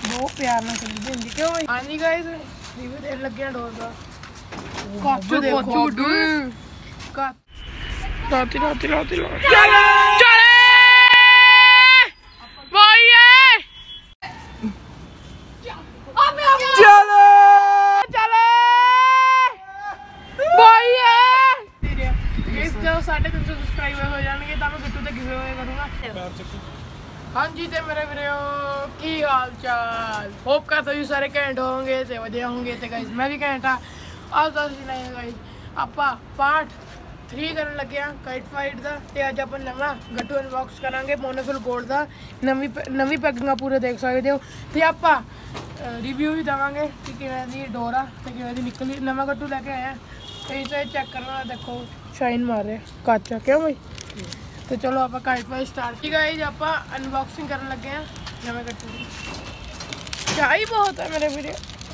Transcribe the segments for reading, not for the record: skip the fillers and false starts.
बहुत प्यार ना चली देंगी क्यों भाई। हाँ जी गाइस रिव्यू देने लगे हैं डोर का। कच्च देखो राती राती राती चले चले भाई चले चले भाई इस जो 350 सब्सक्राइबर हो जाएंगे तो मैं बिट्टू ते गिवे अवे करूंगा। हाँ जी ते मेरे वीरो की हाल चाल होप करता हूँ सारे घैंट होंगे ते वधिया होंगे ते गाइस मैं भी घैंट हाँ। आज दस दिन आए गाइस आपां पार्ट 3 करन लगे हैं काइट फाइट दा ते अज अपन नवा गट्टू अनबॉक्स करांगे मोनोफिल गोल्ड दा नवी पैकिंग पूरे देख सकते हो ते आपां रिव्यू भी देवांगे कि किवें दी डोर आ ते किवें दी निकली। नवा गट्टू लेके आए हैं इसे चेक करना देखो शाइन मार रहे काचा क्यों भाई। तो चलो आप काइट फाइट स्टार्ट की गाइस आप अनबॉक्सिंग करने लगे हैं नवे गट्टू की। चाय बहुत है मेरे वीडियो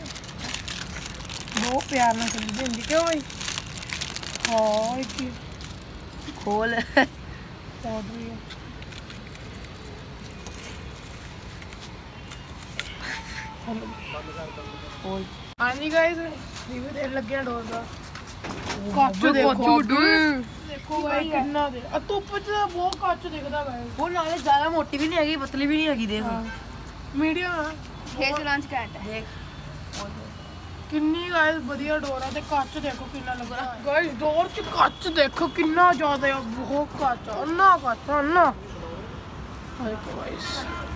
बहुत प्यार ना चली देंगी क्यों भाई। हाँ एक खोल रही है हाँ जी गाइस रिव्यू देने लगे हैं डोर का। कच्च देखो भाई कितना दे धुप च बहुत कच्च दिखदा गाइस। वो नाले ज्यादा मोटी भी नहीं हैगी पतली भी नहीं हैगी देख मीडियम है फेस लॉन्च कैट है देख किन्नी गाइस बढ़िया डोर है ते कच्च देखो कितना लग रहा है गाइस। डोर च कच्च देखो कितना ज्यादा है बहुत कच्च अन्ना कच्च अन्ना देखो गाइस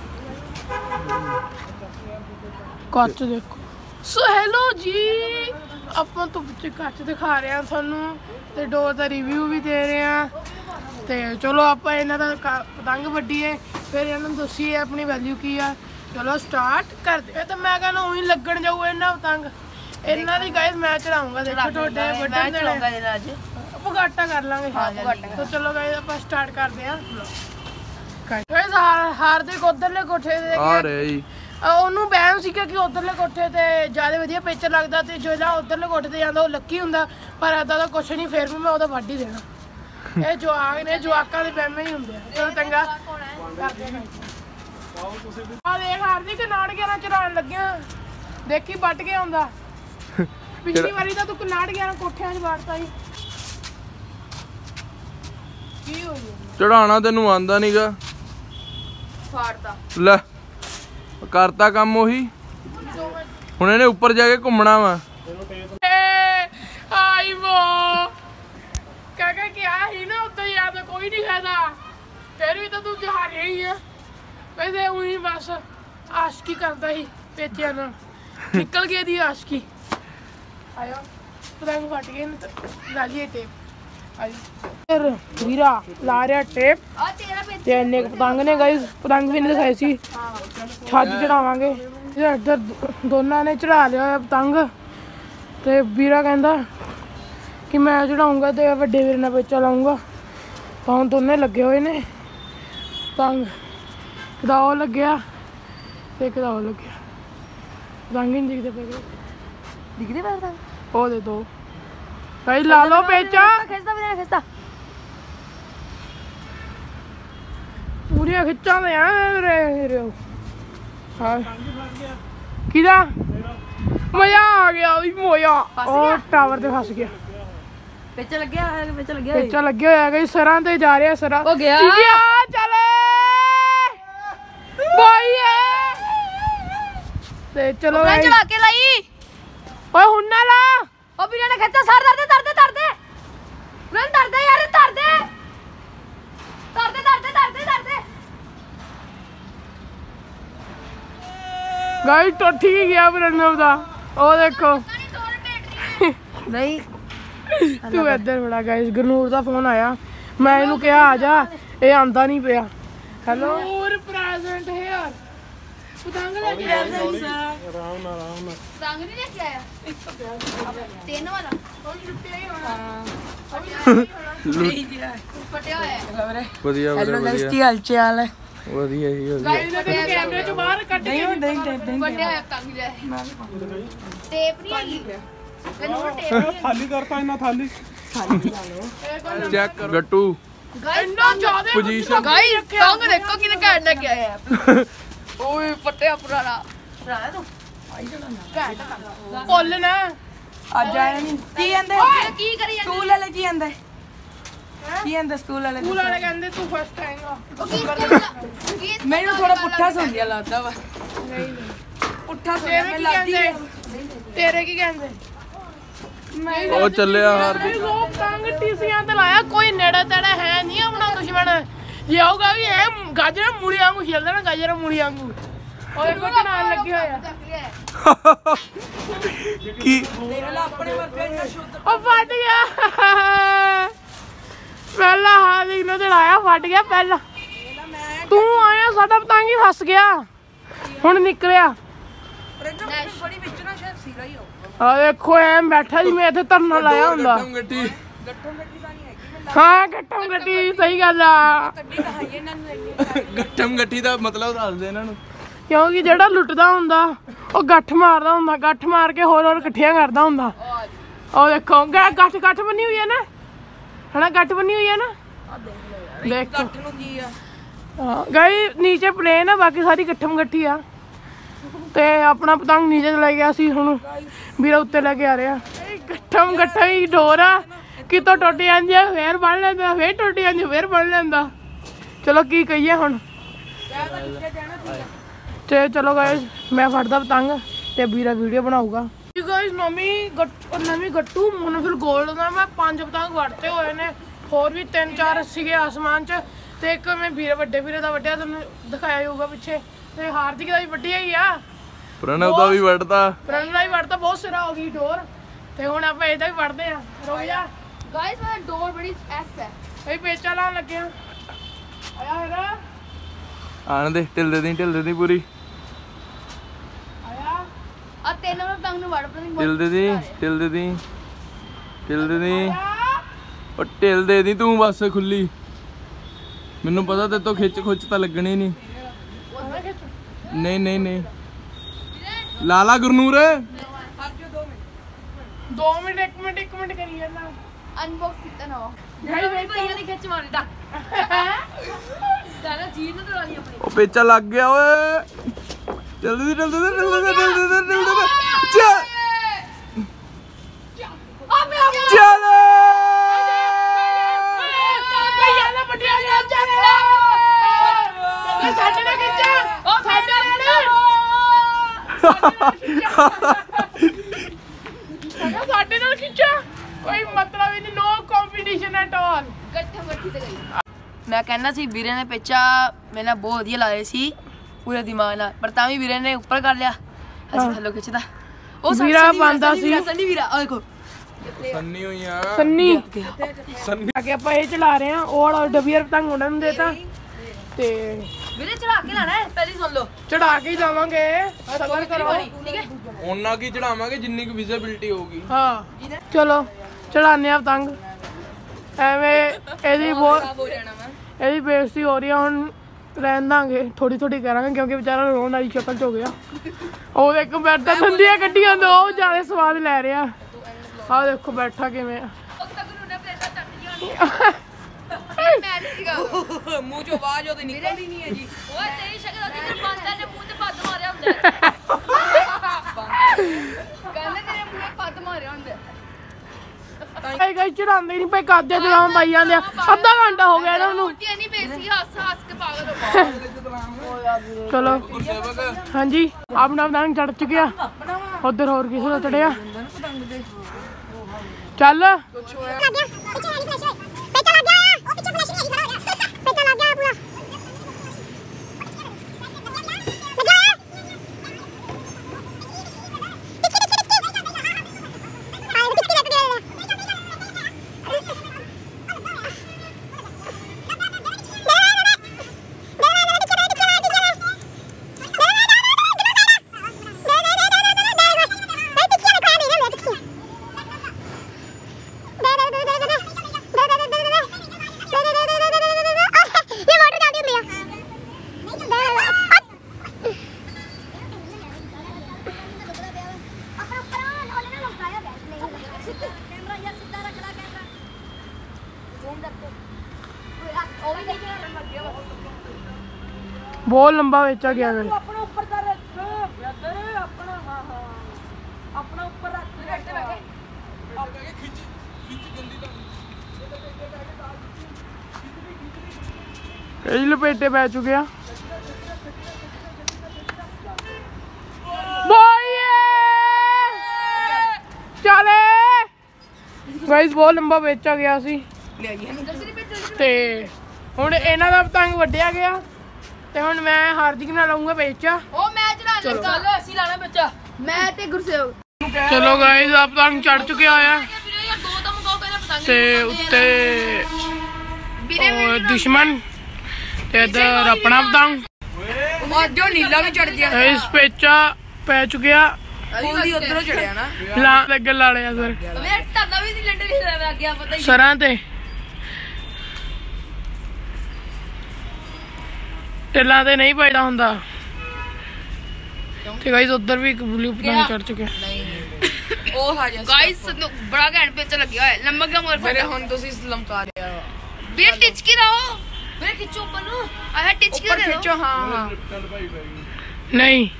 कच्च देखो। सो हेलो जी ਆਪਾਂ ਤੋਂ ਪਿੱਛੇ ਕੱਚ ਦਿਖਾ ਰਹੇ ਹਾਂ ਤੁਹਾਨੂੰ ਤੇ ਡੋਰ ਦਾ ਰਿਵਿਊ ਵੀ ਦੇ ਰਹੇ ਹਾਂ ਤੇ ਚਲੋ ਆਪਾਂ ਇਹਨਾਂ ਦਾ ਪਤੰਗ ਵੱਢੀਏ ਫਿਰ ਇਹਨਾਂ ਨੂੰ ਦੱਸੀਏ ਆਪਣੀ ਵੈਲਿਊ ਕੀ ਆ। ਚਲੋ ਸਟਾਰਟ ਕਰਦੇ ਇਹ ਤਾਂ ਮੈਂ ਕਹਿੰਦਾ ਉਹੀ ਲੱਗਣ ਜਾਊ ਇਹਨਾਂ ਪਤੰਗ ਇਹਨਾਂ ਦੀ ਗਾਇਸ ਮੈਂ ਚੜਾਉਂਗਾ ਦੇਖੋ ਤੁਹਾਡੇ ਵੱਢਣ ਦੇਣਾ ਅੱਜ ਆਪਾਂ ਘਾਟਾ ਕਰ ਲਾਂਗੇ। ਤਾਂ ਚਲੋ ਗਾਇਸ ਆਪਾਂ ਸਟਾਰਟ ਕਰਦੇ ਹਾਂ ਗਾਇਸ ਹਾਰਦੇ ਉਧਰਲੇ ਕੋਠੇ ਦੇ ਆ ਰਹੇ ਜੀ ਉਹਨੂੰ ਬਹਿਮ ਸੀਗਾ ਕਿ ਉਧਰਲੇ ਕੋਠੇ ਤੇ ਜ਼ਿਆਦਾ ਵਧੀਆ ਪਿਕਚਰ ਲੱਗਦਾ ਤੇ ਜਿਹੜਾ ਉਧਰਲੇ ਕੋਠੇ ਤੇ ਜਾਂਦਾ ਉਹ ਲੱਕੀ ਹੁੰਦਾ ਪਰ ਏਦਾਂ ਦਾ ਕੁਛ ਨਹੀਂ ਫਿਰ ਵੀ ਮੈਂ ਉਹਦਾ ਵੱਢ ਹੀ ਦੇਣਾ। ਇਹ ਜਵਾਕ ਨੇ ਜਵਾਕਾਂ ਦੇ ਬਹਿਮੇ ਹੀ ਹੁੰਦੇ ਆ। ਚਲੋ ਚੰਗਾ ਆ ਦੇਖ ਹਾਰਦੀ ਕਿ ਨਾੜ ਗਿਆਰਾਂ ਚੜਾਉਣ ਲੱਗਿਆ ਦੇਖੀ ਵੱਢ ਕੇ ਆਉਂਦਾ ਪਿਛਲੀ ਵਾਰੀ ਤਾਂ ਤੂੰ ਨਾੜ ਗਿਆਰਾਂ ਕੋਠਿਆਂ 'ਚ ਵੜਤਾ ਸੀ ਕੀ ਹੋ ਗਿਆ ਚੜਾਉਣਾ ਤੈਨੂੰ ਆਂਦਾ ਨਹੀਂਗਾ ਫਾੜਦਾ ਲੈ करता काम ਉਹੀ ਹੁਣ ਇਹਨੇ ਉੱਪਰ ਜਾ ਕੇ ਘੁੰਮਣਾ ਵਾ। ਆਈ ਵੋ ਕਾਕਾ ਕਿਹਾ ਹੀ ਨਾ ਉੱਤੇ ਯਾਦ ਕੋਈ ਨਹੀਂ ਖਾਦਾ ਫਿਰ ਵੀ ਤਾਂ ਤੂੰ ਜਹਾਰ ਹੀ ਆ ਵੈਸੇ ਉਹੀ ਬਸ ਆਸ਼ਕੀ ਕਰਦਾ ਸੀ ਪੇਚਿਆਂ ਨਾਲ ਨਿਕਲ ਗਈ ਦੀ ਆਸ਼ਕੀ। ਆਇਆ ਪਤੰਗ ਫਟ ਗਏ ਨੇ ਲਾ ਲਈਏ ਟੇਪ ਫਿਰ ਵੀਰਾ ਲਾ ਰਿਹਾ ਟੇਪ ਤੇ ਇੰਨੇ ਪਤੰਗ ਨੇ ਗਾਇਸ ਪਤੰਗ ਵੀ ਨਹੀਂ ਦਿਖਾਏ ਸੀ ਛੱਜ ਚੜਾਵਾਂਗੇ ਇੱਧਰ ਦੋਨਾਂ ਨੇ ਚੜਾ ਲਿਆ ਹੋਇਆ ਪਤੰਗ ਤੇ ਵੀਰਾ ਕਹਿੰਦਾ ਕਿ ਮੈਂ ਚੜਾਉਂਗਾ ਤੇ ਵੱਡੇ ਵੀਰ ਨਾਲ ਪੇਚਾ ਲਾਉਂਗਾ ਤਾਂ ਹੁਣ ਦੋਨੇ ਲੱਗੇ ਹੋਏ ਨੇ ਪਤੰਗ ਇੱਕ ਦਾ ਉਹ ਲੱਗਿਆ ਤੇ ਇੱਕ ਦਾ ਉਹ ਲੱਗਿਆ ਪਤੰਗ ਹੀ ਨਹੀਂ ਦਿਖਦੇ ਪਏ ਉਹ ਦੇ ਦੋ भाई ला लो पेचा खिचता पूरी खिचा दे किदा मजा आ गया मोया और टावर ते फस गया पेचा लगे होया गई सरां ते जा रहा सरा हो गया चले भाई ते चलो चला के लाई ओए हुन ना ला ओ बिना ने खच्चा सर दर्द रन दर्द यार दर्द गाइस तो ठीक गया प्रणव दा ओ देखो नहीं तू इधर बड़ा गाइस गनूर दा फोन आया मैं इनू कहा आ जा ये आंदा नहीं पिया हेलो और प्रेजेंट है यार पतंग लेके आया आराम पतंग नहीं लेके आया तीन वाला और छुट्टी ही होना फटिया है बढ़िया हेलो गाइस की हाल चाल है ਵਧੀਆ ਹੀ गाइस कैमरे चों बाहर कट के फटिया है पतंग ले टेप नहीं हैगी ਮੈਨੂੰ टेप खाली करता इना थाली चेक कर गट्टू इतना ज्यादा पोजीशन गाइस पतंग देखो किने काटना क्या है ओए फटिया पुराना ਚਲਾਇਆ ਤੂੰ ਭੁੱਲ ਨਾ ਅੱਜ ਆਇਆ ਨਹੀਂ ਕੀ ਕਹਿੰਦੇ ਕੀ ਕਰੀ ਜਾਂਦੇ ਸਕੂਲ ਵਾਲੇ ਕੀ ਕਹਿੰਦੇ ਸਕੂਲ ਵਾਲੇ ਸਕੂਲ ਵਾਲੇ ਕਹਿੰਦੇ ਤੂੰ ਫਸਟ ਆਏਗਾ ਮੈਨੂੰ ਥੋੜਾ ਪੁੱਠਾ ਸੁਣਿਆ ਲੱਗਦਾ ਵਾ ਨਹੀਂ ਪੁੱਠਾ ਸੁਣਿਆ ਤੇਰੇ ਮੈਂ ਕੀ ਲੱਗਦੀ ਕਹਿੰਦੇ ਤੇਰੇ ਕੀ ਕਹਿੰਦੇ ਉਹ ਚੱਲਿਆ ਹਾਰਦੀ ਲੋਕ ਤੰਗ ਟੀਸੀਆਂ ਤੇ ਲਾਇਆ ਕੋਈ ਨੇੜੇ ਤੇੜੇ ਹੈ ਨਹੀਂ ਆਪਣਾ ਦੁਸ਼ਮਣ ਇਹ ਆਊਗਾ ਵੀ ਇਹ ਗਾਜਰ ਮੂਲੀ ਵਾਂਗੂ ਖੇਲਦਾ ਨਾ ਗਾਜਰ ਮੂਲੀ ਵਾਂਗੂ ਉਹਦੇ ਕੋਲ ਨਾਲ ਲੱਗੇ ਹੋਇਆ ਕੀ ਦੇਖ ਲੈ ਆਪਣੇ ਵਰਗਾ ਇੰਨਾ ਸ਼ੁੱਧ ਉਹ ਫਟ ਗਿਆ ਪਹਿਲਾ ਹਾਲ ਹੀ ਨਾ ਚੜਾਇਆ ਫਟ ਗਿਆ ਪਹਿਲਾਂ ਤੂੰ ਆਇਆ ਸਾਡਾ ਪਤੰਗ ਹੀ ਫਸ ਗਿਆ ਹੁਣ ਨਿਕਲਿਆ ਬੜੀ ਵਿੱਚ ਨਾ ਸ਼ਾਇਦ ਸੀਰਾ ਹੀ ਹੋ ਆ ਦੇਖੋ ਐ ਬੈਠਾ ਜੀ ਮੈਂ ਇੱਥੇ ਧਰਨਾ ਲਾਇਆ ਹੁੰਦਾ ਗੱਟੀ ਗੱਠੋਂ ਗੱਡੀ ਤਾਂ ਨਹੀਂ ਹੈਗੀ ਹਾਂ ਗੱਟਮ ਗੱਟੀ ਸਹੀ ਗੱਲ ਆ ਗੱਡੀ ਕਹਾਈਏ ਇਹਨਾਂ ਨੂੰ ਇੰਨੀ ਗੱਟਮ ਗੱਟੀ ਦਾ ਮਤਲਬ ਦੱਸ ਦੇ ਇਹਨਾਂ ਨੂੰ ਕਿਉਂਕਿ ਜਿਹੜਾ ਲੁੱਟਦਾ ਹੁੰਦਾ ਉਹ ਗੱਠ ਮਾਰਦਾ ਹੁੰਦਾ ਗੱਠ ਮਾਰ ਕੇ ਹੋਰ ਇਕੱਠੀਆਂ ਕਰਦਾ ਹੁੰਦਾ ਉਹ ਦੇਖੋ ਗੱਠ ਬੰਨੀ ਹੋਈ ਹੈ ਨਾ ਹਨਾ ਗੱਠ ਬੰਨੀ ਹੋਈ ਹੈ ਨਾ ਦੇਖੋ ਗੱਠ ਨੂੰ ਕੀ ਆ ਹਾਂ ਗਾਈ ਨੀਚੇ ਪਲੇਨ ਆ ਬਾਕੀ ਸਾਰੀ ਗੱਠਮ ਗੱਠੀ ਆ ਤੇ ਆਪਣਾ ਪਤੰਗ ਨੀਚੇ ਲੈ ਗਿਆ ਸੀ ਹੁਣ ਵੀਰਾ ਉੱਤੇ ਲੈ ਕੇ ਆ ਰਿਹਾ ਗੱਠਮ ਗੱਠਾ ਹੀ ਡੋਰ ਆ ਕਿਤੋਂ ਟੁੱਟ ਜਾਂਦੀ ਆ ਫੇਰ ਬਣ ਲੈਂਦਾ ਫੇਰ ਟੁੱਟ ਜਾਂਦੀ ਫੇਰ ਬਣ ਲੈਂਦਾ ਚਲੋ ਕੀ ਕਹੀਏ ਹੁਣ ਤੇ ਚਲੋ ਗਾਇਸ ਮੈਂ ਫੜਦਾ ਪਤੰਗ ਤੇ ਵੀਰਾ ਵੀਡੀਓ ਬਣਾਊਗਾ ਗਾਇਸ ਨਵੀਂ ਗੱਟੂ ਮੋਨੋਫਿਲ ਗੋਲਡ ਦਾ ਮੈਂ 5 ਪਤੰਗ ਵੜਤੇ ਹੋਏ ਨੇ ਹੋਰ ਵੀ 3-4 ਸੀਗੇ ਆਸਮਾਨ 'ਚ ਤੇ ਇੱਕ ਮੈਂ ਵੱਡੇ ਵੀਰੇ ਦਾ ਵੱਡਿਆ ਤੁਹਾਨੂੰ ਦਿਖਾਇਆ ਜਾਊਗਾ ਪਿੱਛੇ ਤੇ ਹਾਰਦਿਕ ਦਾ ਵੀ ਵੱਡਿਆ ਹੀ ਆ ਪ੍ਰਣਵ ਦਾ ਵੀ ਵੜਦਾ ਪ੍ਰਣਵ ਦਾ ਵੀ ਵੜਦਾ ਬਹੁਤ ਸਿਰਾ ਹੋ ਗਈ ਡੋਰ ਤੇ ਹੁਣ ਆਪਾਂ ਇਹਦਾ ਵੀ ਵੜਦੇ ਆ ਰੁਕ ਜਾ ਗਾਇਸ ਮੇਰਾ ਡੋਰ ਬੜੀ ਐਸ ਹੈ ਇਹ ਪੇਚਾ ਲਾਉਣ ਲੱਗਿਆ ਆਇਆ ਹੈਗਾ ਆਣ ਦੇ ਢਿੱਲ ਦੀ ਪੂਰੀ ਆਇਆ ਆ ਤਿੰਨ ਨੰਬਰ ਪਤੰਗ ਨੂੰ ਵੜ ਪਤੰਗ ਢਿੱਲ ਦੀ ਉਹ ਢਿੱਲ ਦੇ ਦੀ ਤੂੰ ਬਸ ਖੁੱਲੀ ਮੈਨੂੰ ਪਤਾ ਤੇ ਤੋਂ ਖਿੱਚ ਤਾਂ ਲੱਗਣੀ ਨਹੀਂ ਨਹੀਂ ਲਾਲਾ ਗੁਰਨੂਰ 2 ਮਿੰਟ 1 ਮਿੰਟ ਕਰੀ ਜਾਂਦਾ ਅਨਬਾਕਸ ਕੀਤਾ ਨਾ ਭਈਆ ਦੀ ਖਿੱਚ ਮਾਰੀ ਦਾ ਦਾਦਾ ਜੀਨ ਨੂੰ ਦਵਾ ਲਈ ਆਪਣੀ ਉਹ ਪੇਚਾ ਲੱਗ ਗਿਆ ਓਏ ਜਲਦੀ ਚੱਲ ਚੱਲ ਭਈਆ ਦਾ ਵੱਡਿਆ ਗਿਆ ਚੱਲ ਸਾਡੇ ਨਾਲ ਖਿੱਚਾ ਉਹ ਸਾਡੇ ਨਾਲ ਖਿੱਚਾ ਕੋਈ ਮਤਲਬ ਹੀ ਨਹੀਂ ਨੋ ਕੰਪੀਟੀਸ਼ਨ ਐਟ ਆਲ ਗੱਠੇ ਮੱਠੀ ਤੇ ਗਈ ਮੈਂ ਕਹਿੰਦਾ ਸੀ ਵੀਰੇ ਨੇ ਪੇਚਾ ਮੇਰੇ ਨਾਲ ਬਹੁਤ ਵਧੀਆ ਲਾਏ ਸੀ ਪੂਰੇ ਦਿਮਾਗ ਨਾਲ ਪਰ ਤਾਂ ਵੀ ਵੀਰੇ ਨੇ ਉੱਪਰ ਕਰ ਲਿਆ ਅਸੀਂ ਥੱਲੋਂ ਖਿੱਚਦਾ ਉਹ ਵੀਰਾ ਪਾਉਂਦਾ ਸੀ ਸੰਨੀ ਵੀਰਾ ਆ ਦੇਖੋ ਸੰਨੀ ਹੋਈ ਆ ਸੰਨੀ ਸੰਨੀ ਆ ਕੇ ਆਪਾਂ ਇਹ ਚਲਾ ਰਹੇ ਆ ਉਹ ਵਾਲਾ ਡਬੀਅਰ ਪਤੰਗ ਉਹਨਾਂ ਨੂੰ ਦੇਤਾ ਤੇ ਵੀਰੇ ਚੜਾ ਕੇ ਲਾਣਾ ਹੈ ਪਹਿਲੀ ਸੁਣ ਲਓ ਚੜਾ ਕੇ ਜਾਵਾਂਗੇ ਸਬਰ ਕਰੋ ਠੀਕ ਹੈ ਉਹਨਾਂ ਕੀ ਚੜਾਵਾਂਗੇ ਜਿੰਨੀ ਕੁ ਵਿਜ਼ਿਬਿਲਟੀ ਹੋਊਗੀ ਹਾਂ ਚਲੋ ਚੜਾਨੇ ਆ ਪਤੰਗ ਐਵੇਂ ਇਹਦੀ ਬਹੁਤ ਹੋ ਜਾਣਾ ਮੈਂ ਇਹਦੀ ਬੇਇੱਜ਼ਤੀ ਹੋ ਰਹੀ ਆ ਹੁਣ ਰਹਿਣ ਦਾਂਗੇ ਥੋੜੀ ਕਰਾਂਗੇ ਕਿਉਂਕਿ ਵਿਚਾਰਾ ਰੋਣ ਵਾਲੀ ਸ਼ਕਲ 'ਚ ਹੋ ਗਿਆ ਉਹ ਇੱਕ ਬੈਠਾ ਦੰਦੀਆਂ ਕੱਢੀਆਂ ਦੋ ਉਹ ਜ਼ਿਆਦਾ ਸਵਾਦ ਲੈ ਰਿਹਾ ਆਹ ਦੇਖੋ ਬੈਠਾ ਕਿਵੇਂ ਆ ਮੈਂ ਨਹੀਂ ਸੀਗਾ ਮੂੰਹ ਚੋਂ ਆਵਾਜ਼ ਉਹਦੀ ਨਿਕਲਦੀ ਨਹੀਂ ਹੈ ਜੀ ਓਏ ਤੇਰੀ ਸ਼ਕਲ ਉਹਦੀ ਤੇ ਬਾਂਦਰ ਨੇ ਮੂੰਹ ਤੇ ਪੱਦ ਮਾਰਿਆ ਹੁੰਦਾ ਕਹਿੰਦੇ ਤੇਰੇ ਮੂੰਹ ਤੇ ਪੱਦ ਮਾਰਿਆ ਹੁੰਦਾ ਕਈ ਚੜਾਉਂਦੇ ਨਹੀਂ ਪਏ ਕਾਦੇ ਚਲਾਉਣ ਪਾਈ ਜਾਂਦੇ ਆ ਅੱਧਾ ਘੰਟਾ ਹੋ ਗਿਆ ਇਹਨਾਂ ਨੂੰ ਰੋਟੀ ਨਹੀਂ ਪੇਸੀ ਹੱਸ ਕੇ ਪਾਗਲ ਹੋ ਚਲੋ ਗੁਰਸੇਵਕ ਹਾਂਜੀ ਆਪਣਾ ਪਤੰਗ ਚੜ ਚੁੱਕਿਆ ਉਧਰ ਹੋਰ ਕਿਸੇ ਦਾ ਚੜਿਆ ਚੱਲ ਬਹੁਤ ਲੰਬਾ ਵੇਚਾ ਗਿਆ ਮੇਰੇ ਆਪਣਾ ਉੱਪਰ ਤਾਂ ਰੱਖ ਆਪਣਾ ਉੱਪਰ ਰੱਖ ਕਈ ਲਪੇਟੇ ਪੈ ਚੁੱਕੇ ਆ ਚਲੇ ਗਾਇਸ ਬਹੁਤ ਲੰਬਾ ਵੇਚਿਆ ਗਿਆ ਸੀ ਤੇ ਹੁਣ ਇਹਨਾਂ ਦਾ ਪਤੰਗ ਵੱਢਿਆ ਗਿਆ ਤੇ ਹੁਣ ਮੈਂ ਹਾਰਦਿਕ ਨਾਲ ਲਾਉਂਗਾ ਵੇਚਾ ਉਹ ਮੈਂ ਚਲਾ ਲੈ ਕੱਲ ਅਸੀਂ ਲਾਣਾ ਬੱਚਾ ਮੈਂ ਤੇ ਗੁਰਸੇਵ ਚਲੋ ਗਾਇਸ ਆ ਪਤੰਗ ਚੜ ਚੁੱਕਿਆ ਹੋਇਆ ਵੀਰੇ ਯਾਰ ਦੋ ਤਾਂ ਮਗਾਓ ਪਹਿਲਾਂ ਪਤੰਗ ਤੇ ਉੱਤੇ ਉਹ ਦੁਸ਼ਮਣ ਤੇ ਇਧਰ ਆਪਣਾ ਪਤੰਗ ਅੱਜ ਉਹ ਨੀਲਾ ਵੀ ਚੜ ਗਿਆ ਇਸ ਪੇਚਾ ਪੈ ਚੁੱਕਿਆ ਫੁੱਲ ਦੀ ਉਧਰੋਂ ਚੜਿਆ ਨਾ ਲਾ ਲੱਗ ਲਾਲਿਆ ਸਰ ਵੇ ਟੱਲਾ ਵੀ ਸਿਲੰਡਰ ਹੀ ਲੱਗ ਗਿਆ ਪਤਾ ਹੀ ਸਰਾਂ ਤੇ ਟਿੱਲਾਂ ਤੇ ਨਹੀਂ ਪੈਦਾ ਹੁੰਦਾ ਤੇ ਗਾਇਸ ਉਧਰ ਵੀ ਇੱਕ ਬਲੂ ਪਤੰਗ ਚੜ ਚੁੱਕਿਆ ਉਹ ਆ ਜਾ ਗਾਇਸ ਬੜਾ ਘੈਂਟ ਪੇਚ ਲੱਗਿਆ ਹੋਇਆ ਲੰਮਾ ਗਿਆ ਮੋਰ ਮੇਰੇ ਹੁਣ ਤੁਸੀਂ ਲਮਕਾ ਰਿਹਾ ਵੀਰੇ ਟਿਚ ਕੇ ਰਹੋ ਵੀਰੇ ਖਿੱਚੋ ਉੱਪਰ ਨੂੰ ਆਹ ਟਿਚ ਕੇ ਉੱਪਰ ਦੇ ਖਿੱਚੋ ਹਾਂ ਹਾਂ ਨਹੀਂ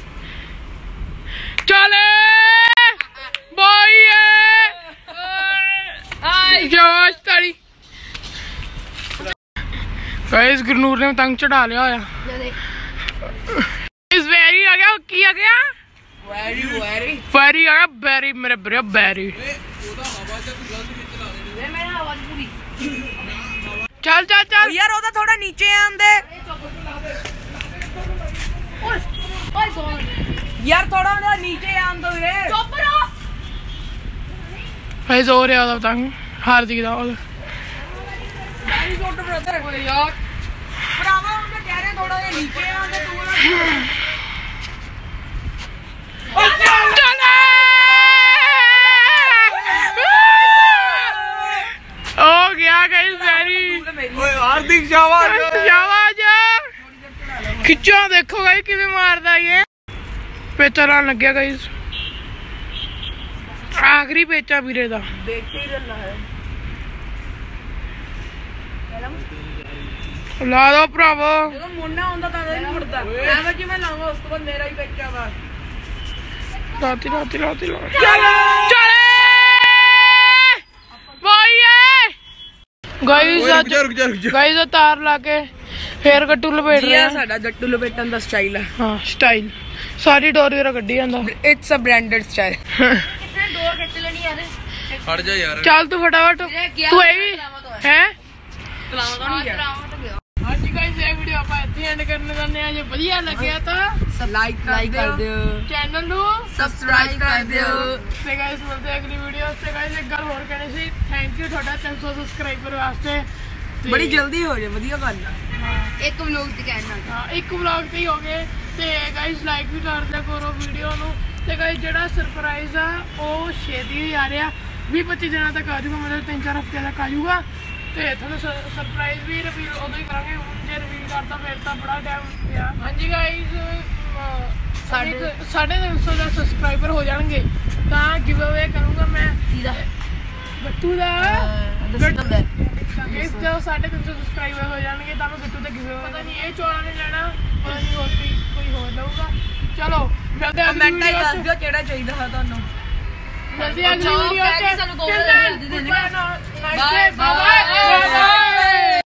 ਚਲੇ ਬਾਈ ਆਈ ਜਵਾਸ਼ ਤਾੜੀ ਗਾਇਸ ਗੁਰਨੂਰ ਨੇ ਪਤੰਗ ਚੜਾ ਲਿਆ ਹੋਇਆ ਇਸ ਵੈਰੀ ਆ ਗਿਆ ਕੀ ਆ ਗਿਆ ਵੈਰੀ ਆ ਗਿਆ ਬੈਰੀ ਮੇਰੇ ਬਰੇ ਬੈਰੀ ਚੱਲ ਚੱਲ ਚੱਲ ਯਾਰ ਉਹਦਾ ਥੋੜਾ ਨੀਚੇ ਆਂਦੇ ਓਏ ਗੋਲ ਯਾਰ ਥੋੜਾ ਉਹਦਾ ਨੀਚੇ ਆਂਦੋ ਵੀਰੇ ਚੁੱਪ ਰਹੋ ਗਾਇਸ ਹੋ ਰਿਹਾ ਉਹਦਾ ਪਤੰਗ ਹਾਰਦਿਕ ਦਾ ਉਹਦਾ ਵੈਰੀ ਗੁੱਡ ਬ੍ਰਦਰ ਹੋਏ ਯਾਰ ਭਰਾਵਾ ਉਹਨੇ ਕਹਿ ਰਹੇ ਥੋੜਾ ਜਿਹਾ ਨੀਚੇ ਆਂਦੇ ਤੂੰ ਹੋ ਗਿਆ ਗਾਇਸ ਵੈਰੀ ਓਏ ਹਾਰਦਿਕ ਸ਼ਾਬਾਸ਼ ਸ਼ਾਬਾਸ਼ ਖਿੱਚੋ ਦੇਖੋ ਗਾਇਸ ਕਿਵੇਂ ਮਾਰਦਾ ਇਹ ਪੇਚਾ ਲਾਣ ਲੱਗਿਆ ਗਾਇਸ ਆਖਰੀ ਪੇਚਾ ਵੀਰੇ ਦਾ ਦੇਖ ਹੀ ਰਹਿਣਾ ਹੈ ਲਾ ਦੋ ਭਰਾਵੋ ਜਦੋਂ ਮੁੰਨਾ ਹੁੰਦਾ ਤਾਂ ਨਹੀਂ ਮੁੜਦਾ ਐਵੇਂ ਜਿਵੇਂ ਲਾਵਾਂ ਉਸ ਤੋਂ ਬਾਅਦ ਮੇਰਾ ਹੀ ਬੱਚਾ ਵਾ ਰਾਤੀ ਚਲੇ ਬਾਈਏ ਗਾਇਸ ਰੁਕ ਜਾ ਗਾਇਸ ਤਾਰ ਲਾ ਕੇ ਫੇਰ ਗੱਟੂ ਲਪੇਟ ਇਹ ਰਿਹਾ ਸਾਡਾ ਜੱਟੂ ਲਪੇਟਣ ਦਾ ਸਟਾਈਲ ਹੈ ਹਾਂ ਸਟਾਈਲ ਸਾਰੀ ਡੋਰ ਵੀਰਾ ਕੱਢੀ ਜਾਂਦਾ ਇਟਸ ਅ ਬ੍ਰਾਂਡਡ ਸਟਾਈਲ ਕਿਸਨੇ ਡੋਰ ਖਿੱਚ ਲੈਣੀ ਯਾਰ ਹਟ ਜਾ ਯਾਰ ਚੱਲ ਤੂੰ ਫਟਾਫਟ ਤੂੰ ਇਹ ਵੀ ਹੈ ਤਲਾਵਾ ਤਾਂ ਨਹੀਂ ਗਿਆ ਹਾਂਜੀ ਗਾਇਸ ਇਹ ਵੀਡੀਓ ਆਪਾਂ ਇੱਥੇ ਐਂਡ ਕਰਨ ਜਾਂਦੇ ਆ ਜੇ ਵਧੀਆ ਲੱਗਿਆ ਤਾਂ ਲਾਈਕ ਕਰ ਦਿਓ ਚੈਨਲ ਨੂੰ ਸਬਸਕ੍ਰਾਈਬ ਕਰ ਦਿਓ ਤੇ ਗਾਇਸ ਮਿਲਦੇ ਅਗਲੀ ਵੀਡੀਓ ਤੇ ਗਾਇਸ ਇੱਕ ਗੱਲ ਹੋਰ ਕਹਿਣੀ ਸੀ ਥੈਂਕ ਯੂ ਤੁਹਾਡਾ 300 ਸਬਸਕ੍ਰਾਈਬਰ ਵਾਸਤੇ ਤੇ ਬੜੀ ਜਲਦੀ ਹੋ ਜਾਏ ਵਧੀਆ ਗੱਲ ਇੱਕ ਵਲੋਗ ਤੇ ਕਹਿਣਾ ਹਾਂ ਇੱਕ ਵਲੌਗ ਤੇ ਹੀ ਹੋ ਗਏ ਤੇ ਗਾਇਸ ਲਾਈਕ ਵੀ ਕਰ ਦਿਆ ਕਰੋ ਵੀਡੀਓ ਨੂੰ ਤੇ ਗਾਇਸ ਜਿਹੜਾ ਸਰਪ੍ਰਾਈਜ਼ ਆ ਉਹ ਛੇਤੀ ਹੀ ਆ ਰਿਹਾ 20-25 ਦਿਨਾਂ ਤੱਕ ਆ ਜਾਊਗਾ ਮਤਲਬ 3-4 ਹਫ਼ਤੇ ਤੱਕ ਆ ਜਾਊਗਾ ਤੇ ਤੁਹਾਨੂੰ ਸਰਪ੍ਰਾਈਜ਼ ਵੀ ਰਿਵੀਲ ਉਦੋਂ ਹੀ ਕਰਾਂਗੇ ਹੁਣ ਜੇ ਰਿਵੀਲ ਕਰਦਾ ਫਿਰ ਤਾਂ ਬੜਾ ਟਾਈਮ ਪਿਆ ਹਾਂਜੀ ਗਾਇਸ 350 ਦਾ ਸਬਸਕ੍ਰਾਈਬਰ ਹੋ ਜਾਣਗੇ ਤਾਂ ਗਿਵ ਅਵੇ ਕਰੂੰਗਾ ਮੈਂ ਗੱਟੂ ਦਾ ਇਸ ਜਦੋਂ 350 ਸਬਸਕ੍ਰਾਈਬਰ ਹੋ ਜਾਣਗੇ ਤਾਂ ਮੈਂ ਗੱਟੂ ਦਾ ਗਿਵ ਅਵੇ ਪਤਾ ਨਹੀਂ ਇਹ ਚੋਲਾ ਨੇ ਲੈਣਾ ਪਤਾ ਨਹੀਂ ਹੋਰ ਕੋਈ ਹੋਰ ਲਊਗਾ ਚਲੋ ਮਿਲਦੇ ਆ ਕਮੈਂਟ ਹੀ ਦੱਸ ਦਿਓ ਕਿਹੜਾ ਚਾਹੀਦਾ ਹੈ ਤੁਹਾਨੂੰ ਮਿਲਦੇ ਆ ਅਗਲੀ ਵੀਡੀਓ ਤੇ ਸਾਨੂੰ ਕੋਲ ਜਲਦੀ ਦੇ ਦੇਣਾ ਬਾਏ ਬਾਏ